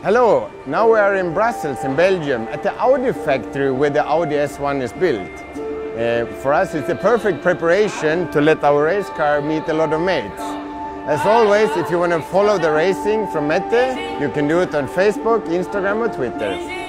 Hello, now we are in Brussels in Belgium at the Audi factory where the Audi S1 is built. For us it's a perfect preparation to let our race car meet a lot of mates. As always, if you want to follow the racing from Mette, you can do it on Facebook, Instagram or Twitter.